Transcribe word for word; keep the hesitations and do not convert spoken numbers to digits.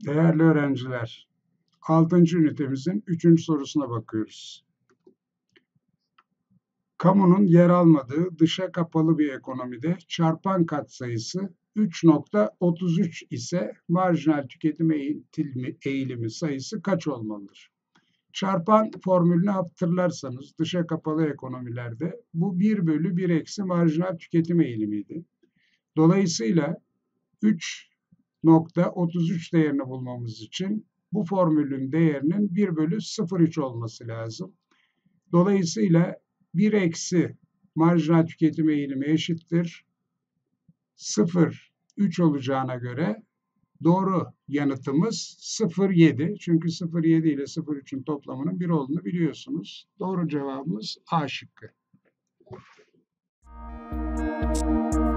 Değerli öğrenciler, altıncı ünitemizin üçüncü sorusuna bakıyoruz. Kamunun yer almadığı dışa kapalı bir ekonomide çarpan katsayısı üç nokta otuz üç ise marjinal tüketim eğitimi, eğilimi sayısı kaç olmalıdır? Çarpan formülünü hatırlarsanız dışa kapalı ekonomilerde bu bir bölü bir eksi marjinal tüketim eğilimiydi. Dolayısıyla üç nokta otuz üç değerini bulmamız için bu formülün değerinin bir bölü sıfır virgül üç olması lazım. Dolayısıyla bir eksi marjinal tüketim eğilimi eşittir sıfır virgül üç olacağına göre doğru yanıtımız sıfır virgül yedi. Çünkü sıfır virgül yedi ile sıfır virgül üçün toplamının bir olduğunu biliyorsunuz. Doğru cevabımız A şıkkı.